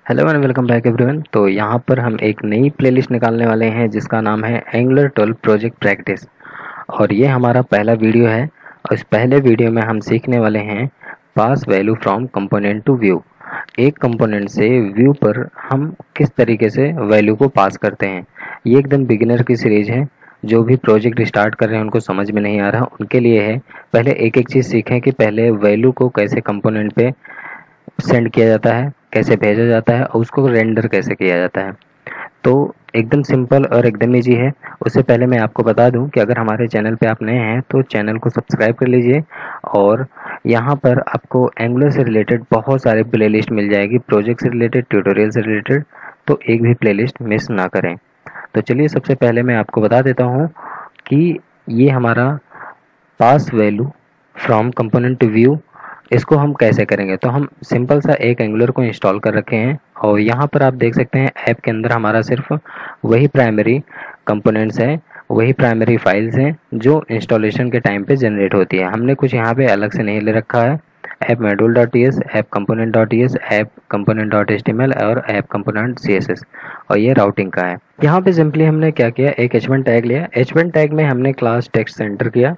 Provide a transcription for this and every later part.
Hello and welcome back everyone. तो यहाँ पर हम एक नई प्लेलिस्ट निकालने वाले हैं जिसका नाम है एंगुलर 12 प्रोजेक्ट प्रैक्टिस। और ये हमारा पहला वीडियो है और इस पहले वीडियो में हम सीखने वाले हैं pass value from component to view. एक कंपोनेंट से व्यू पर हम किस तरीके से वैल्यू को पास करते हैं। ये एकदम बिगिनर की सीरीज है। जो भी प्रोजेक्ट स्टार्ट कर रहे हैं उनको समझ में नहीं आ रहा उनके लिए है। पहले एक एक चीज़ सीखें कि पहले वैल्यू को कैसे कंपोनेंट पे सेंड किया जाता है, कैसे भेजा जाता है और उसको रेंडर कैसे किया जाता है। तो एकदम सिंपल और एकदम ईजी है। उससे पहले मैं आपको बता दूं कि अगर हमारे चैनल पे आप नए हैं तो चैनल को सब्सक्राइब कर लीजिए। और यहाँ पर आपको एंगुलर से रिलेटेड बहुत सारे प्लेलिस्ट मिल जाएगी, प्रोजेक्ट से रिलेटेड, ट्यूटोरियल से रिलेटेड। तो एक भी प्लेलिस्ट मिस ना करें। तो चलिए सबसे पहले मैं आपको बता देता हूँ कि ये हमारा pass value from component to view, इसको हम कैसे करेंगे। तो हम सिंपल सा एक एंगुलर को इंस्टॉल कर रखे हैं और यहाँ पर आप देख सकते हैं ऐप के अंदर हमारा सिर्फ वही प्राइमरी कंपोनेंट्स हैं, वही प्राइमरी फाइल्स हैं जो इंस्टॉलेशन के टाइम पे जनरेट होती है। हमने कुछ यहाँ पे अलग से नहीं ले रखा है। App module dot TS, app component dot TS, app component dot HTML और ऐप कंपोनेंट सीएसएस। और ये राउटिंग का है। यहाँ पे सिंपली हमने क्या किया, एक h1 टैग लिया। h1 टैग में हमने क्लास टेक्स्ट सेंटर किया।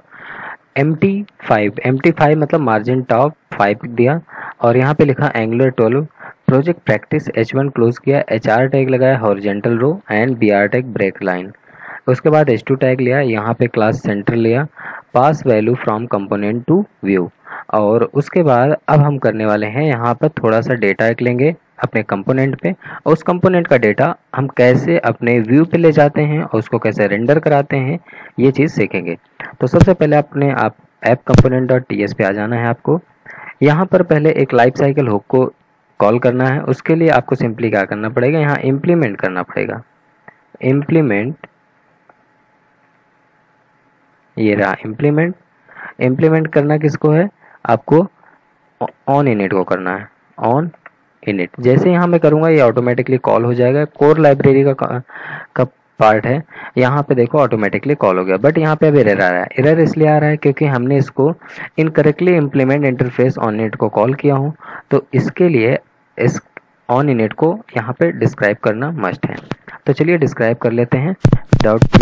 MT5 मतलब मार्जिन टॉप 5 दिया और यहाँ पे लिखा Angular 12 project practice H1 close किया। HR टैग लगाया horizontal row and BR tag break line. उसके बाद H2 टैग लिया, यहाँ पे क्लास सेंटर लिया, pass value from component to view. और उसके बाद अब हम करने वाले हैं यहाँ पर थोड़ा सा डेटा एक लेंगे अपने कंपोनेंट पे और उस कंपोनेंट का डेटा हम कैसे अपने व्यू पे ले जाते हैं और उसको कैसे रेंडर कराते हैं, ये चीज़ सीखेंगे। तो सबसे पहले अपने आप app component dot T S पे आ जाना है आपको। यहाँ पर पहले एक लाइफ साइकिल हुक को कॉल करना है। उसके लिए आपको सिंपली क्या करना पड़ेगा, यहाँ इम्प्लीमेंट करना पड़ेगा। इम्प्लीमेंट, ये रहा इम्प्लीमेंट। इम्प्लीमेंट करना किसको है, आपको ऑन इनिट को करना है। ऑन इनिट जैसे यहाँ मैं करूँगा ये ऑटोमेटिकली कॉल हो जाएगा। कोर लाइब्रेरी का पार्ट है। यहाँ पे देखो ऑटोमेटिकली कॉल हो गया, बट यहाँ पे अब एरर आ रहा है। एरर इसलिए आ रहा है क्योंकि हमने इसको incorrectly implement interface on init को कॉल किया हूँ। तो इसके लिए इस ऑन इनिट को यहाँ पे डिस्क्राइब करना मस्ट है। तो चलिए डिस्क्राइब कर लेते हैं। विदाउट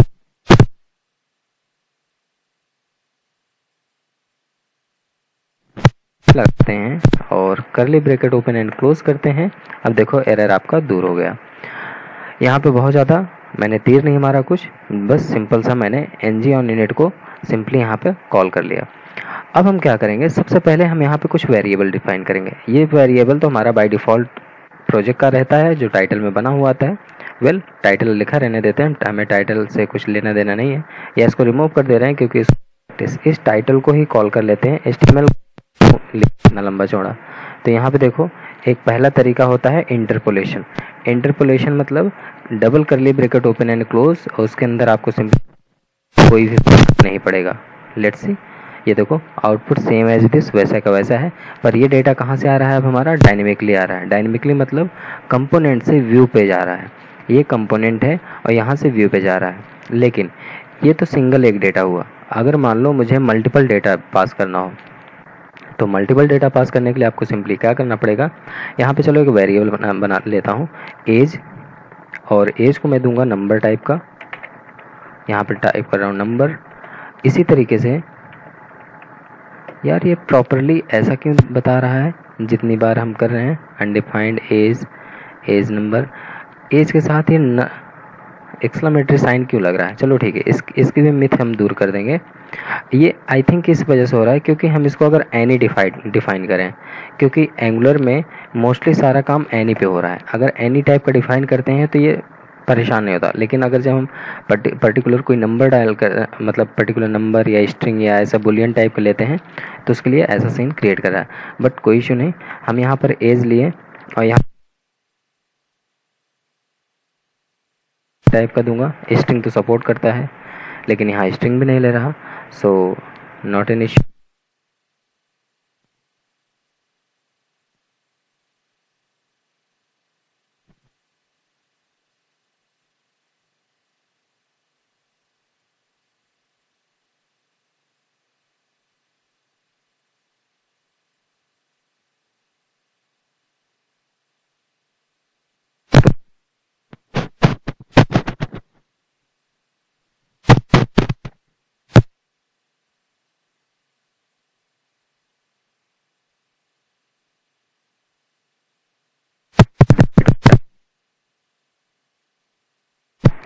लगते हैं और करली ब्रैकेट ओपन एंड क्लोज करते हैं। अब देखो एरर आपका दूर हो गया। यहाँ पे बहुत ज़्यादा मैंने तीर नहीं मारा कुछ, बस सिंपल सा मैंने एनजी ऑन इनिट को सिंपली यहाँ पे कॉल कर लिया। अब हम क्या करेंगे, सबसे पहले हम यहाँ पे कुछ वेरिएबल डिफाइन करेंगे। ये वेरिएबल तो हमारा बाय डिफ़ॉल्ट प्रोजेक्ट का रहता है जो टाइटल में बना हुआ आता है। वेल टाइटल लिखा रहने देते हैं, हमें टाइटल से कुछ लेना देना नहीं है। या इसको रिमूव कर दे रहे हैं क्योंकि इस टाइटल को ही कॉल कर लेते हैं। HTML लिखना लंबा चौड़ा। तो यहाँ पे देखो एक पहला तरीका होता है इंटरपोलेशन। इंटरपोलेशन मतलब double curly bracket open and close और उसके अंदर आपको सिंपल कोई भी नहीं पड़ेगा। लेट्स सी, ये देखो आउटपुट सेम एज दिस, वैसा का वैसा है। पर ये डेटा कहाँ से आ रहा है, अब हमारा डायनेमिकली आ रहा है। डायनेमिकली मतलब कंपोनेंट से व्यू पे जा रहा है। ये कंपोनेंट है और यहाँ से व्यू पे जा रहा है। लेकिन ये तो सिंगल एक डेटा हुआ। अगर मान लो मुझे मल्टीपल डेटा पास करना हो, तो मल्टीपल डेटा पास करने के लिए आपको सिंपली क्या करना पड़ेगा, यहाँ पे चलो एक वेरिएबल बना लेता हूँ एज। और एज को मैं दूंगा नंबर टाइप का। यहाँ पे टाइप कर रहा हूँ नंबर। इसी तरीके से यार ये प्रॉपरली ऐसा क्यों बता रहा है, जितनी बार हम कर रहे हैं undefined age, age number, age के साथ ये एक्सक्लेमेटरी साइन क्यों लग रहा है। चलो ठीक है, इसकी भी मिथ हम दूर कर देंगे। ये आई थिंक इस वजह से हो रहा है क्योंकि हम इसको अगर एनी डिफाइन करें, क्योंकि एंगुलर में मोस्टली सारा काम एनी पे हो रहा है। अगर एनी टाइप का डिफाइन करते हैं तो ये परेशान नहीं होता। लेकिन अगर जब हम पर्टिकुलर कोई नंबर डायल कर, मतलब पर्टिकुलर नंबर या स्ट्रिंग या ऐसा बुलियन टाइप का लेते हैं, तो उसके लिए ऐसा सीन क्रिएट कर रहा है। बट कोई इशू नहीं, हम यहाँ पर एज लिए और यहाँ टाइप का दूंगा। स्ट्रिंग तो सपोर्ट करता है लेकिन यहाँ स्ट्रिंग भी नहीं ले रहा, सो नॉट एन इशू।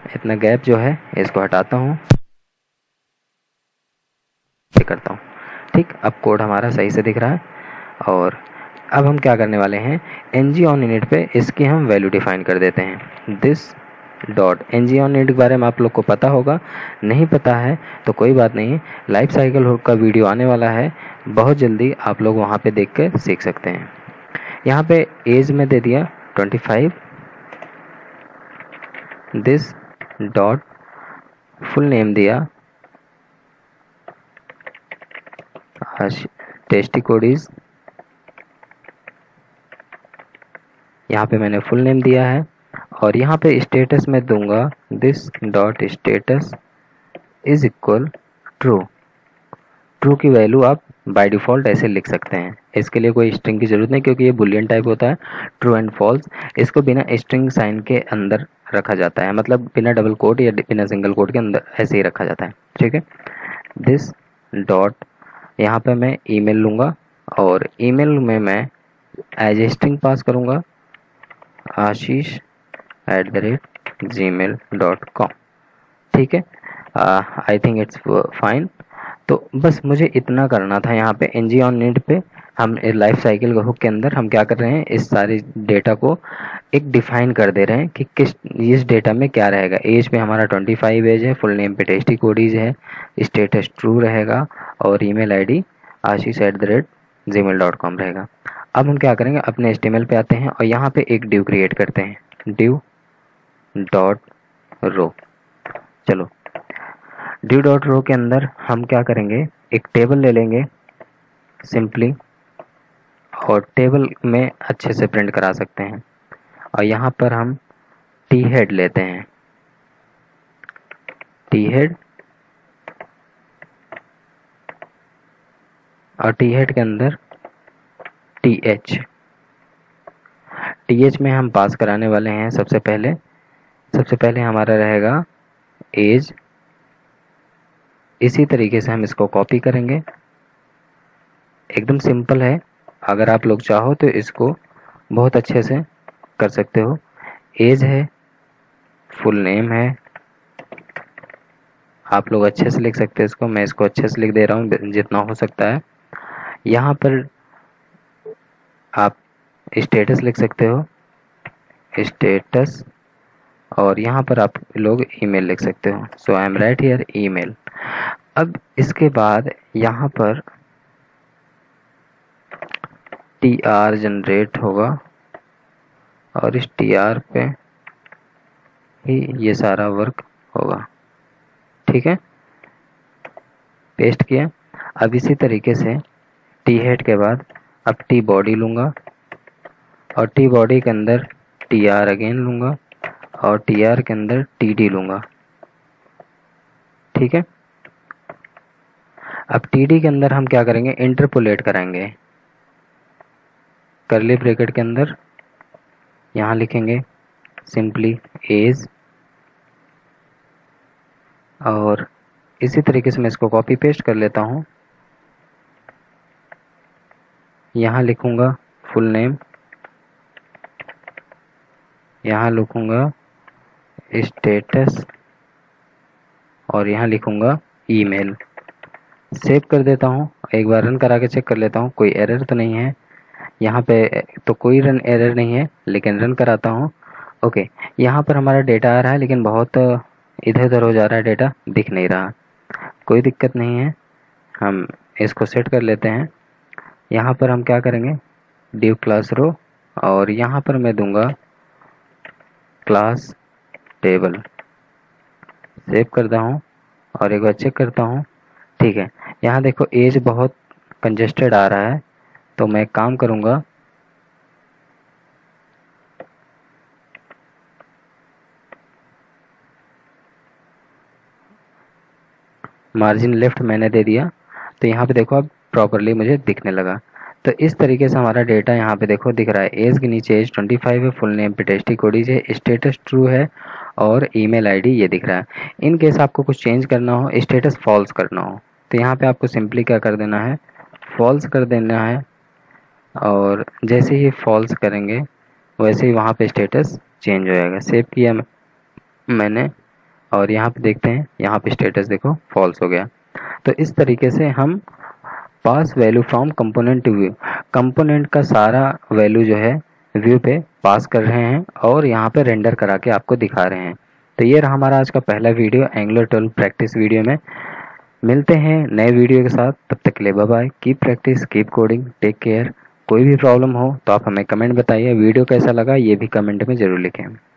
इतना गैप जो है इसको हटाता हूँ, करता हूँ। ठीक, अब कोड हमारा सही से दिख रहा है। और अब हम क्या करने वाले हैं, ng on init पे इसकी हम वैल्यू डिफाइन कर देते हैं। This dot ng on init के बारे में आप लोग को पता होगा, नहीं पता है तो कोई बात नहीं, लाइफ साइकिल हुक का वीडियो आने वाला है बहुत जल्दी, आप लोग वहाँ पे देख कर सीख सकते हैं। यहाँ पे एज में दे दिया 25, दिस डॉट फुल नेम दिया टेस्टी कोडीज, यहाँ पे मैंने फुल नेम दिया है। और यहाँ पे स्टेटस में दूंगा this dot status is equal true. True की वैल्यू आप बाय डिफ़ॉल्ट ऐसे लिख सकते हैं, इसके लिए कोई स्ट्रिंग की ज़रूरत नहीं क्योंकि ये बुलियन टाइप होता है, ट्रू एंड फॉल्स। इसको बिना स्ट्रिंग साइन के अंदर रखा जाता है, मतलब बिना डबल कोट या बिना सिंगल कोट के अंदर ऐसे ही रखा जाता है। ठीक है, दिस डॉट यहाँ पे मैं ईमेल लूँगा और ईमेल में मैं एज ए स्ट्रिंग पास करूँगा ashish@gmail.com। ठीक है, आई थिंक इट्स फाइन। तो बस मुझे इतना करना था। यहाँ पे ng on init पे हम लाइफ साइकिल हुक के अंदर हम क्या कर रहे हैं, इस सारे डेटा को एक डिफाइन कर दे रहे हैं कि किस इस डेटा में क्या रहेगा। एज पे हमारा 25 एज है, फुल नेम पे टेस्टी कोडीज है, स्टेटस ट्रू रहेगा और ईमेल आईडी ashish@gmail.com रहेगा। अब हम क्या करेंगे, अपने HTML पे आते हैं और यहाँ पे एक div क्रिएट करते हैं, div डॉट रो। चलो div डॉट रो के अंदर हम क्या करेंगे, एक टेबल ले लेंगे सिंपली, और टेबल में अच्छे से प्रिंट करा सकते हैं। और यहाँ पर हम टी हेड लेते हैं, टी हेड, और टी हेड के अंदर टी एच में हम पास कराने वाले हैं सबसे पहले हमारा रहेगा एज। इसी तरीके से हम इसको कॉपी करेंगे, एकदम सिंपल है, अगर आप लोग चाहो तो इसको बहुत अच्छे से कर सकते हो। एज है, फुल नेम है, आप लोग अच्छे से लिख सकते हैं इसको, मैं इसको अच्छे से लिख दे रहा हूँ जितना हो सकता है। यहाँ पर आप स्टेटस लिख सकते हो, स्टेटस, और यहाँ पर आप लोग ईमेल लिख सकते हो, so I am right here email. अब इसके बाद यहाँ पर TR जनरेट होगा और इस TR पे ही ये सारा वर्क होगा। ठीक है, पेस्ट किया। अब इसी तरीके से टी हेड के बाद अब टी बॉडी लूँगा और टी बॉडी के अंदर TR अगेन लूँगा और TR के अंदर TD लूँगा। ठीक है, अब TD के अंदर हम क्या करेंगे, इंटरपोलेट कराएंगे, कर्ली ब्रैकेट के अंदर यहाँ लिखेंगे सिंपली एज, और इसी तरीके से मैं इसको कॉपी पेस्ट कर लेता हूँ। यहाँ लिखूँगा फुल नेम, यहाँ लिखूँगा स्टेटस और यहाँ लिखूँगा ईमेल। सेव कर देता हूँ, एक बार रन करा के चेक कर लेता हूँ कोई एरर तो नहीं है। यहाँ पे तो कोई एरर नहीं है, लेकिन रन कराता हूँ। ओके, यहाँ पर हमारा डेटा आ रहा है लेकिन बहुत इधर उधर हो जा रहा है, डेटा दिख नहीं रहा। कोई दिक्कत नहीं है, हम इसको सेट कर लेते हैं। यहाँ पर हम क्या करेंगे, div क्लास रो, और यहाँ पर मैं दूंगा क्लास टेबल। सेव करता हूँ और एक बार चेक करता हूँ। ठीक है, यहाँ देखो एज बहुत कंजेस्टेड आ रहा है, तो मैं एक काम करूँगा, मार्जिन लेफ्ट मैंने दे दिया, तो यहाँ पे देखो अब प्रॉपरली मुझे दिखने लगा। तो इस तरीके से हमारा डेटा यहाँ पे देखो दिख रहा है। एज के नीचे एज 25 है, फुल नेम पे टेस्टी कोडीज है, स्टेटस ट्रू है और ईमेल आईडी ये दिख रहा है। इन केस आपको कुछ चेंज करना हो, स्टेटस फॉल्स करना हो, तो यहाँ पे आपको सिंपली क्या कर देना है, फॉल्स कर देना है, और जैसे ही फॉल्स करेंगे वैसे ही वहाँ पे स्टेटस चेंज हो जाएगा। सेव किया मैंने और यहाँ पे देखते हैं, यहाँ पे स्टेटस देखो फॉल्स हो गया। तो इस तरीके से हम pass value from component to view, component का सारा वैल्यू जो है व्यू पे पास कर रहे हैं और यहाँ पे रेंडर करा के आपको दिखा रहे हैं। तो ये रहा हमारा आज का पहला वीडियो एंगुलर 12 प्रैक्टिस वीडियो में। मिलते हैं नए वीडियो के साथ, तब तक के लिए bye bye. Keep practice, keep coding, take care. कोई भी प्रॉब्लम हो तो आप हमें कमेंट बताइए। वीडियो कैसा लगा ये भी कमेंट में ज़रूर लिखें।